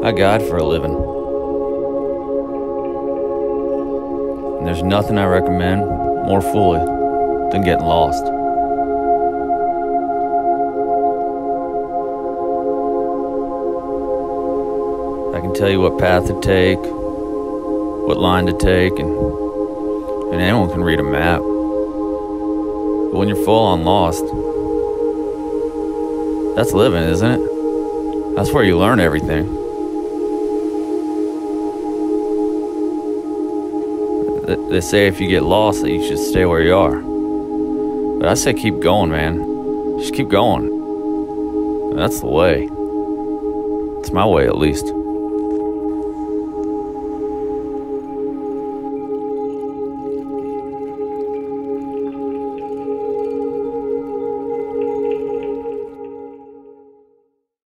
I guide for a living. And there's nothing I recommend more fully than getting lost. I can tell you what path to take, what line to take, and anyone can read a map. But when you're full on lost, that's living, isn't it? That's where you learn everything. They say if you get lost that you should stay where you are. But I say keep going, man. Just keep going. That's the way. It's my way, at least.